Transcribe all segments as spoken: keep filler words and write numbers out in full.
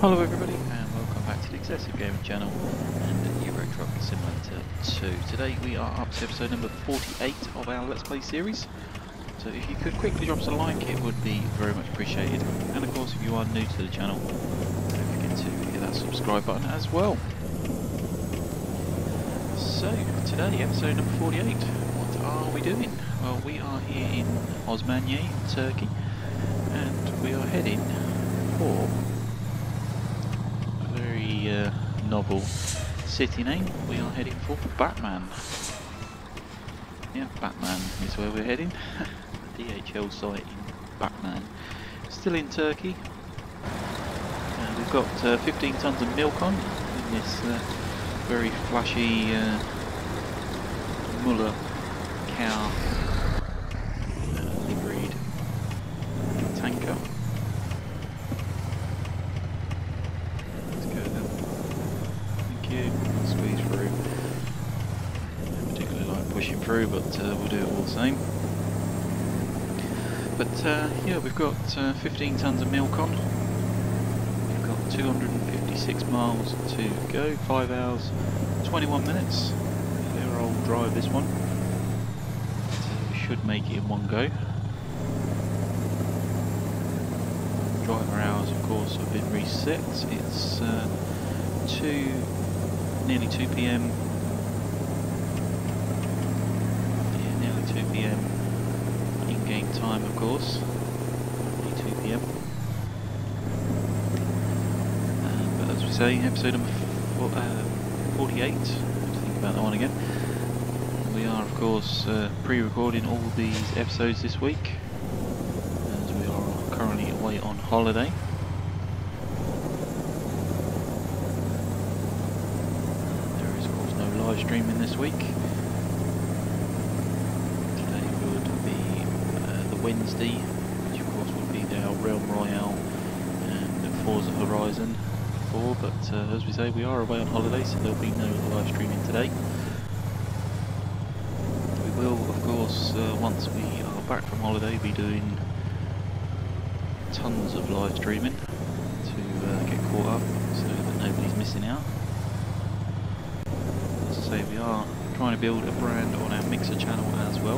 Hello everybody and welcome back to the XsivGaming channel and Euro Truck Simulator two. Today we are up to episode number forty-eight of our Let's Play series. So if you could quickly drop us a like, it would be very much appreciated. And of course if you are new to the channel, don't forget to hit that subscribe button as well. So today, episode number forty-eight, what are we doing? Well, we are here in Osmaniye, Turkey, and we are heading for Uh, novel city name. We are heading for Batman. Yeah, Batman is where we're heading. D H L site in Batman. Still in Turkey. Uh, we've got uh, fifteen tons of milk on in this uh, very flashy uh, Muller cow uh, liveried tanker. Squeeze through. I particularly like pushing through, but uh, we'll do it all the same. But uh, yeah, we've got uh, fifteen tons of milk on. We've got two hundred fifty-six miles to go, five hours, twenty-one minutes. Fair old drive this one. So we should make it in one go. Driver hours, of course, have been reset. It's uh, two. Nearly two P M Yeah, nearly two P M in-game time, of course. Nearly two P M Uh, but as we say, episode number four, uh, forty-eight. Let's think about that one again. We are, of course, uh, pre-recording all these episodes this week, as we are currently away on holiday. Live streaming this week. Today would be uh, the Wednesday, which of course would be our Realm Royale and Forza Horizon four, but uh, as we say, we are away on holiday, so there'll be no live streaming today. We will, of course, uh, once we are back from holiday, be doing tons of live streaming to uh, get caught up so that nobody's missing out. Say we are trying to build a brand on our Mixer channel as well.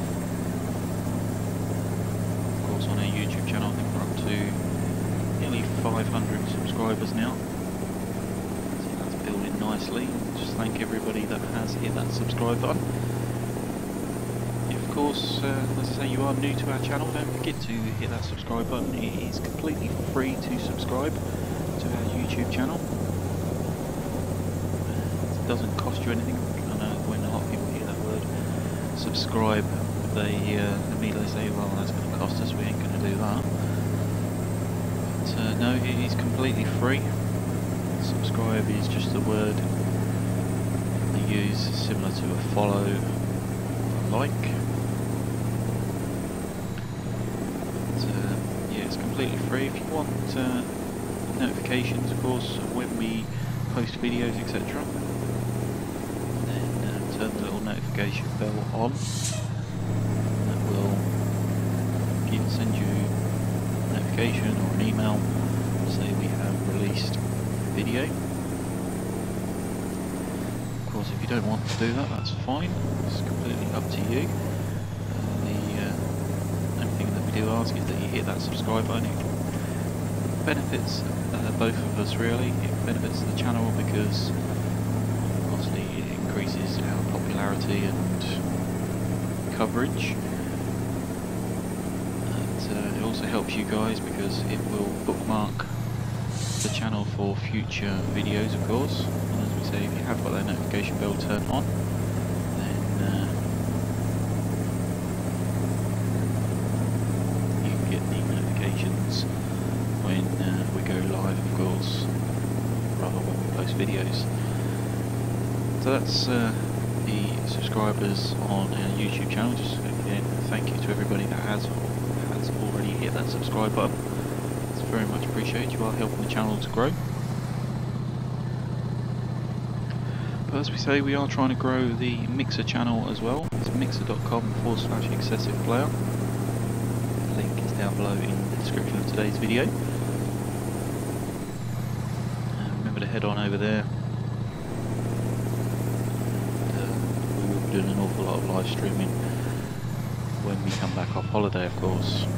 Of course, on our YouTube channel, I think we're up to nearly five hundred subscribers now. So that's building nicely. Just thank everybody that has hit that subscribe button. If, of course, uh, as I say, you are new to our channel, don't forget to hit that subscribe button. It is completely free to subscribe to our YouTube channel. Doesn't cost you anything. I know when a lot of people hear that word subscribe, they uh, immediately say, well, that's going to cost us, we ain't going to do that. But uh, no, it is completely free. Subscribe is just a word they use similar to a follow or like. But, uh, yeah, it's completely free. If you want uh, notifications, of course, when we post videos, et cetera, turn the little notification bell on. That will give, send you a notification or an email to say we have released a video. Of course, if you don't want to do that, that's fine. It's completely up to you. Uh, the uh, only thing that we do ask is that you hit that subscribe button. It benefits uh, both of us really. It benefits the channel because obviously it increases our popularity and coverage, and uh, it also helps you guys because it will bookmark the channel for future videos, of course. And as we say, if you have got that notification bell turned on, then uh, you can get the notifications when uh, we go live, of course, rather when we post videos. So that's uh, the subscribers on our YouTube channel. Just again, thank you to everybody that has has already hit that subscribe button. It's very much appreciated. You are helping the channel to grow. But as we say, we are trying to grow the Mixer channel as well. It's mixer.com forward slash XsivPlayer. The link is down below in the description of today's video. to head on over there. And, uh, we will be doing an awful lot of live streaming when we come back off holiday, of course.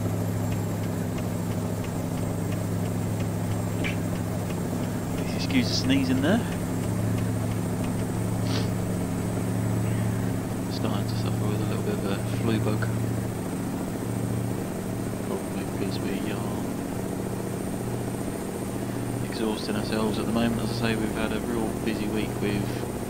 Please excuse the sneezing there. Starting to suffer with a little bit of a flu bug. Probably because we are exhausting ourselves at the moment. As I say, we've had a real busy week with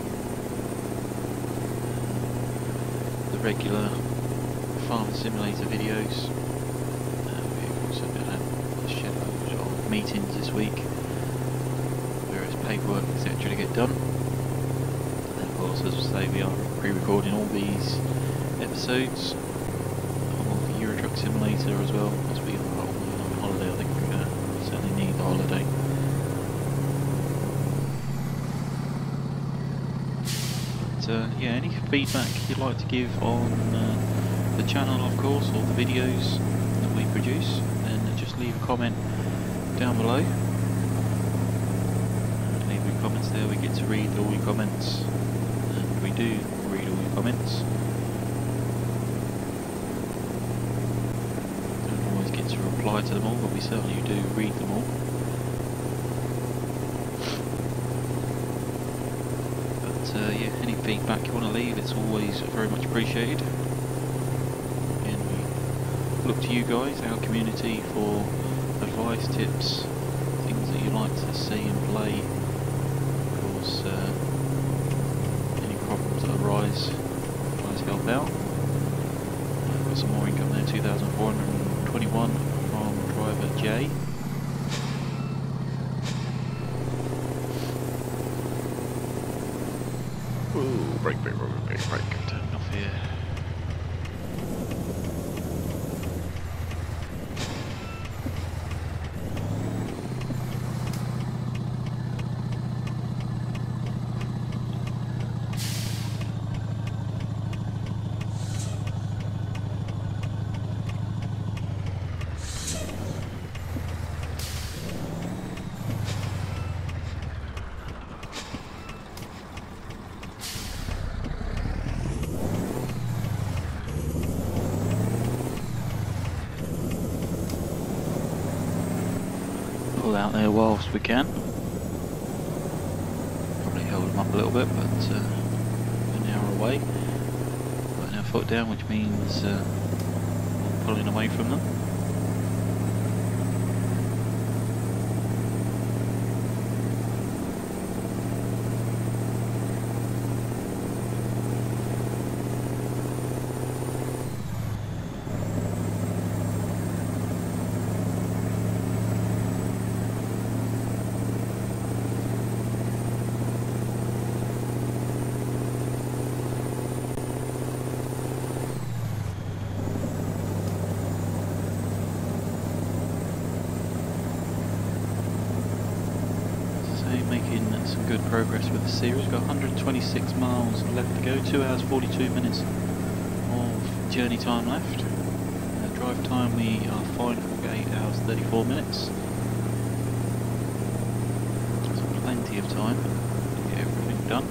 the regular Farm Simulator videos. Uh, we've also been at a schedule of meetings this week, various paperwork, et cetera to get done. And of course, as I say, we are pre-recording all these episodes of Euro Truck Simulator as well, as we are on holiday. I think we uh, certainly need the holiday. Uh, yeah, any feedback you'd like to give on uh, the channel, of course, or the videos that we produce, then just leave a comment down below. Uh, leave your comments there, we get to read all your comments, and we do read all your comments. Don't always get to reply to them all, but we certainly do read them all. Uh, yeah, any feedback you want to leave, it's always very much appreciated. And we look to you guys, our community, for advice, tips, things that you like to see and play. Of course, uh, any problems that arise, guys help out. Uh, got some more income there, two thousand four hundred twenty-one from driver J. Ooh, brake, brake, brake, brake, brake, turning off here. Out there whilst we can. Probably held them up a little bit, but uh, we're an hour away. Putting our foot down, which means uh, pulling away from them. Some good progress with the series. We've got one hundred twenty-six miles left to go, two hours forty-two minutes of journey time left. Uh, drive time we are fine for eight hours thirty-four minutes. So plenty of time to get everything done.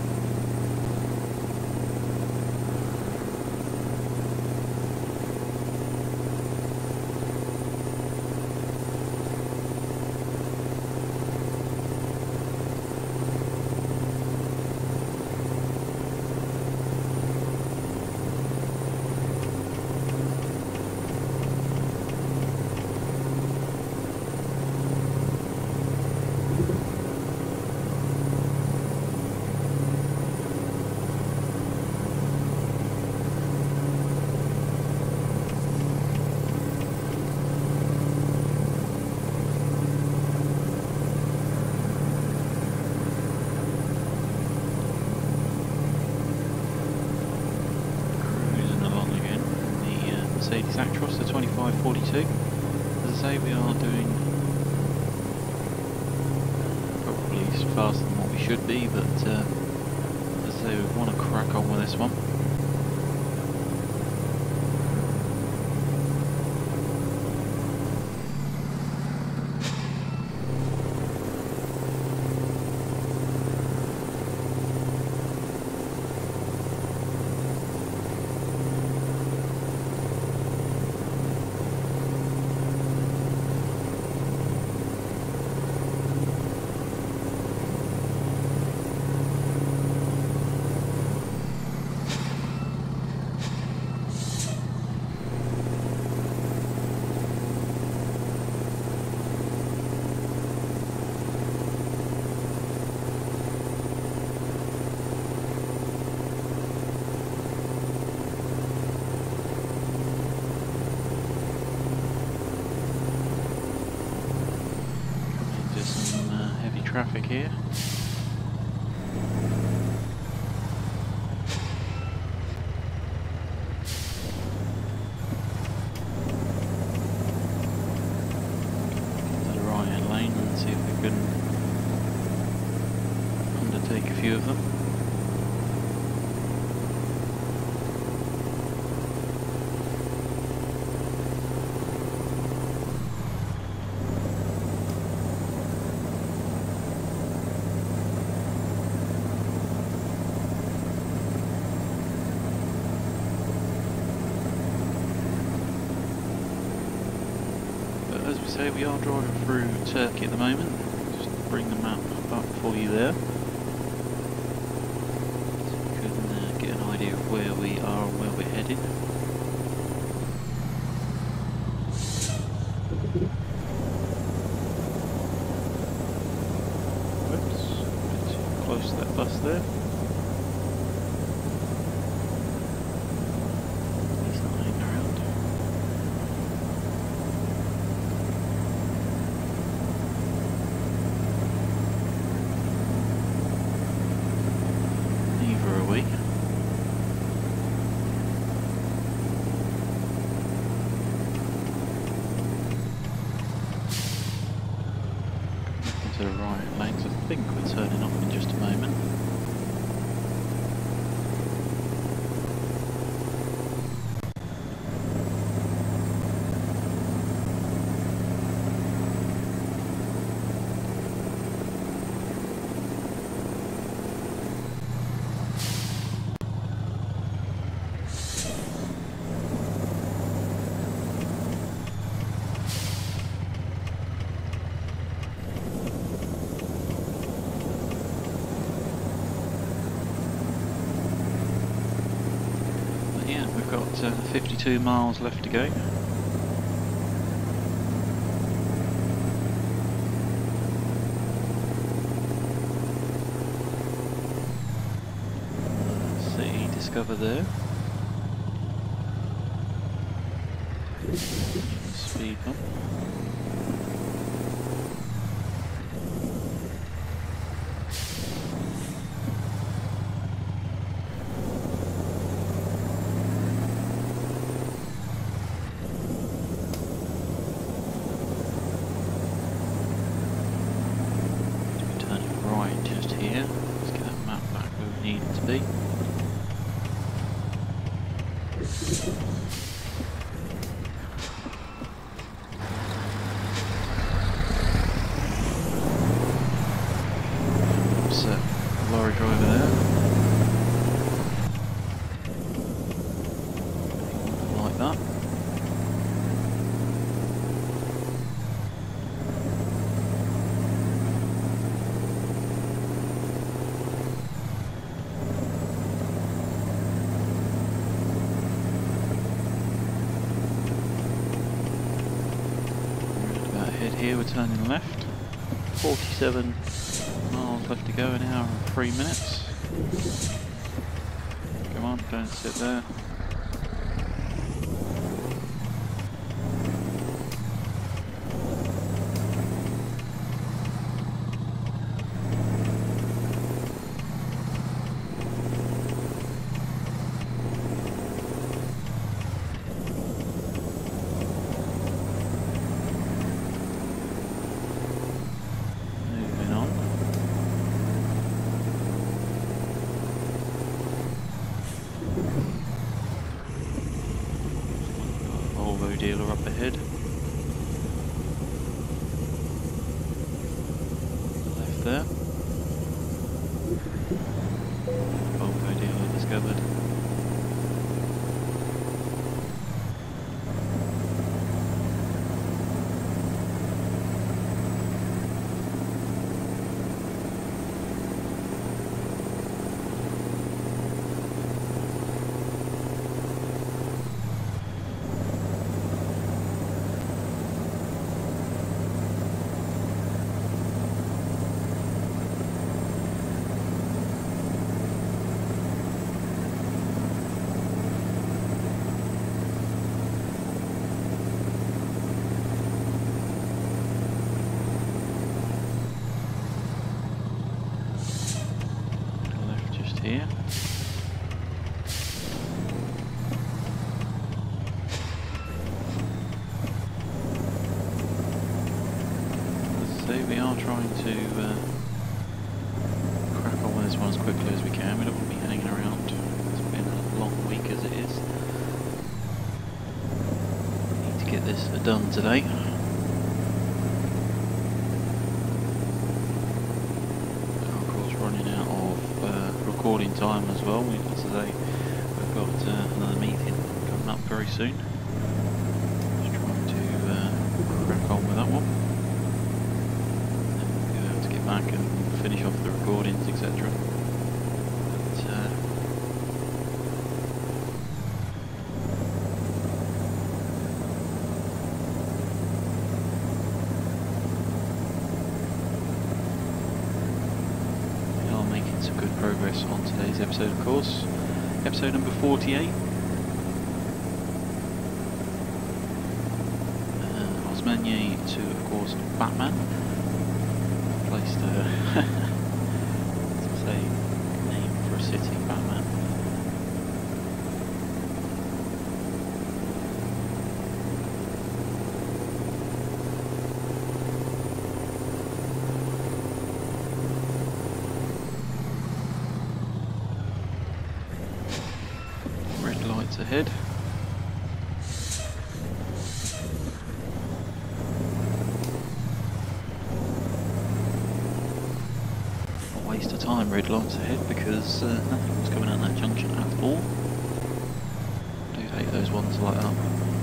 Actros, the twenty-five forty-two. As I say, we are doing probably faster than what we should be, but uh, as I say, we want to crack on with this one. take a few of them. As we say, we are driving through Turkey at the moment. Just bring the map up for you there, so you can uh, get an idea of where we are and where we're heading. Whoops, a bit too close to that bus there. He's not hanging around. To the right lanes, I think we're turning off in just a moment. We've got uh, fifty-two miles left to go. See, discover there. Speed bump. Be. So, lorry driver there. Like that. Here we're turning left, forty-seven miles left to go, an hour and three minutes. Come on, don't sit there. Dealer up ahead. Left there. Volvo dealer discovered. Here. Let's see, we are trying to uh, crack on as is done today. Of course, running out of uh, recording time as well. We, today we've got uh, another meeting coming up very soon. Just trying to uh, crack on with that one. Then we'll have to get back and finish off the recordings, et cetera. But, uh, some good progress on today's episode, of course. Episode number forty-eight. Uh, Osmaniye to, of course, Batman. Placed a say name for a city, Batman. Ahead. A waste of time, red lights ahead, because uh, nothing was coming out of that junction at all. Do hate those ones like that.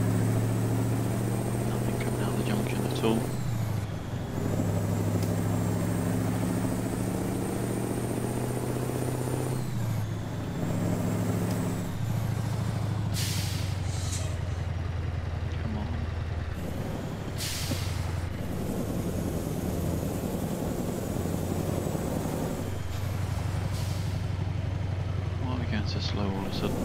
Nothing coming out of the junction at all. So slow all of a sudden.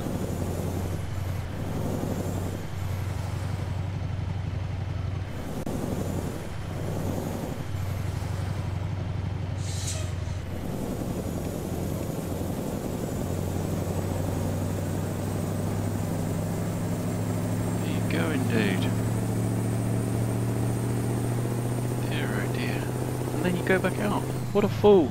There you go, indeed. Dear oh dear. And then you go back out. What a fool.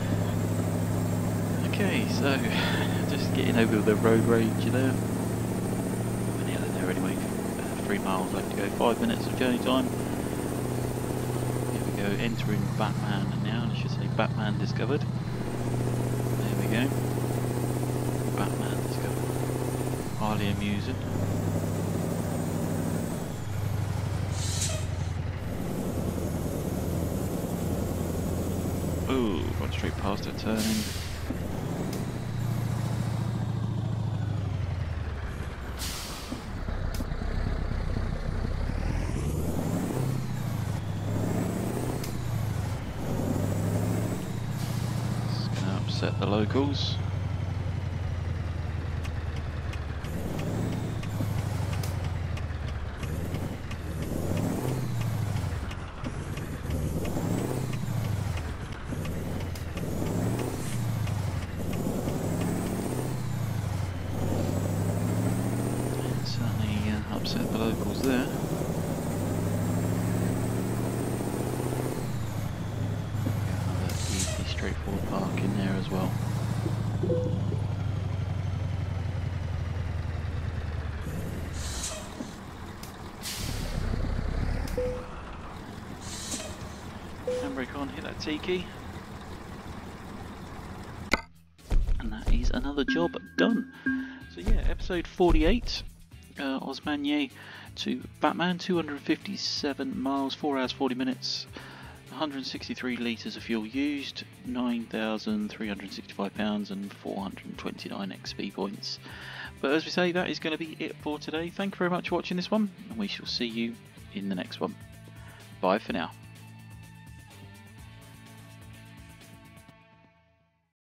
Okay, so just getting over the road rage there. We're nearly there anyway. Uh, three miles left to go. Five minutes of journey time. Here we go. Entering Batman now. I should say Batman discovered. There we go. Batman discovered. Highly amusing. Ooh, right straight past her turning. Set the locals. And certainly uh, upset the locals there. Straightforward park in there as well. Handbrake on, hit that T key. And that is another job done. So yeah, episode forty-eight. Uh, Osmaniye to Batman, two hundred fifty-seven miles, four hours forty minutes. one hundred sixty-three litres of fuel used, nine thousand three hundred sixty-five pounds and four hundred twenty-nine X P points. But as we say, that is going to be it for today. Thank you very much for watching this one, and we shall see you in the next one. Bye for now.